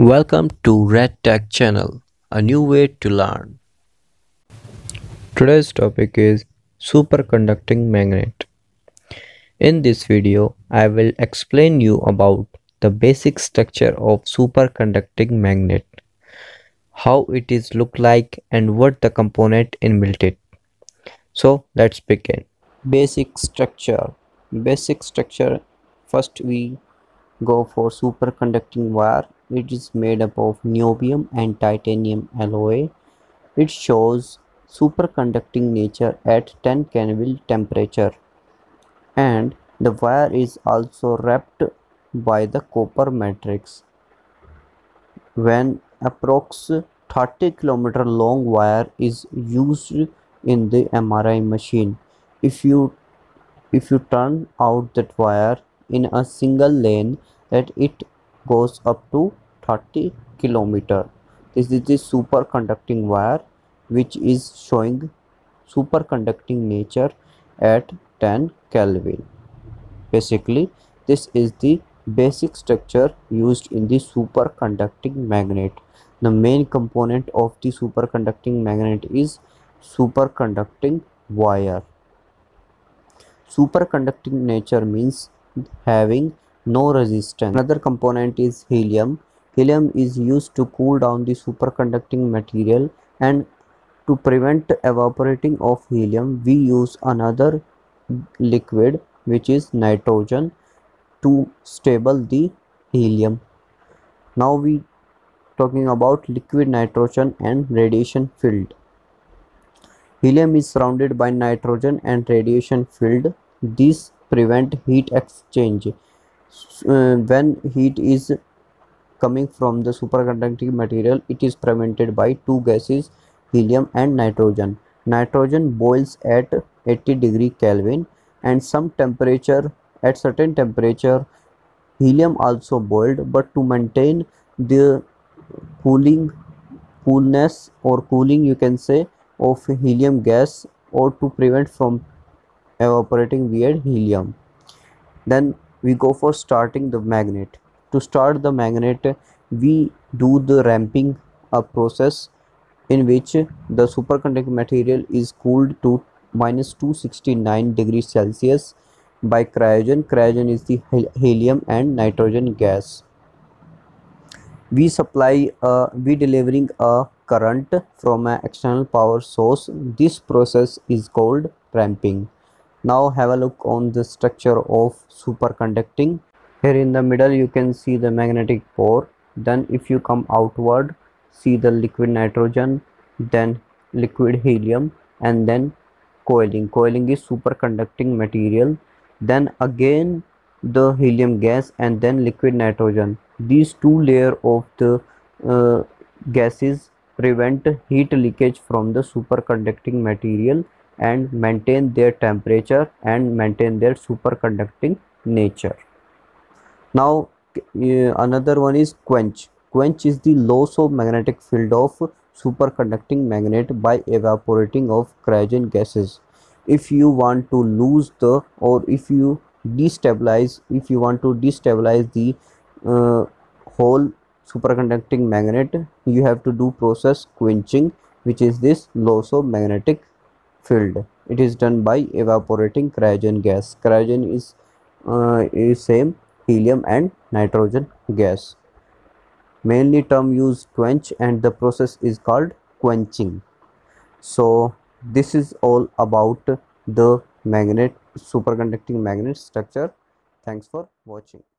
Welcome to Red Tech channel, a new way to learn. Today's topic is superconducting magnet. In this video, I will explain you about the basic structure of superconducting magnet, how it is look like and what the component inbuilt it. So let's begin. Basic structure. Basic structure. First we go for superconducting wire. It is made up of niobium and titanium alloy. It shows superconducting nature at 10 Kelvin temperature, and the wire is also wrapped by the copper matrix. When approx 30 km long wire is used in the MRI machine, if you turn out that wire in a single lane, that it goes up to 30 km. This is the superconducting wire, which is showing superconducting nature at 10 Kelvin. Basically, this is the basic structure used in the superconducting magnet. The main component of the superconducting magnet is superconducting wire. Superconducting nature means having no resistance. Another component is helium. Helium is used to cool down the superconducting material, and to prevent evaporating of helium, we use another liquid, which is nitrogen, to stable the helium. Now we talking about liquid nitrogen and radiation field. Helium is surrounded by nitrogen and radiation field. These prevent heat exchange. When heat is coming from the superconducting material, it is prevented by two gases, helium and nitrogen. Nitrogen boils at 80 Kelvin, and some temperature, at certain temperature, helium also boiled, but to maintain the cooling coolness or cooling, you can say, of helium gas, or to prevent from evaporating via helium. Then we go for starting the magnet. To start the magnet, we do the ramping up process, in which the superconducting material is cooled to minus 269 degrees Celsius by cryogen. Cryogen is the helium and nitrogen gas. We delivering a current from an external power source. This process is called ramping. Now have a look on the structure of superconducting. Here in the middle you can see the magnetic pore. Then if you come outward, see the liquid nitrogen, then liquid helium, and then coiling. Coiling is superconducting material. Then again the helium gas, and then liquid nitrogen. These two layers of the gases prevent heat leakage from the superconducting material and maintain their temperature and maintain their superconducting nature. Now another one is quench. Quench is the loss of magnetic field of superconducting magnet by evaporating of cryogen gases. If you want to lose the, or if you want to destabilize the whole superconducting magnet, you have to do process quenching, which is this loss of magnetic field. It is done by evaporating cryogen gas. Cryogen is same helium and nitrogen gas. Mainly term used quench, and the process is called quenching. So this is all about the magnet, superconducting magnet structure. Thanks for watching.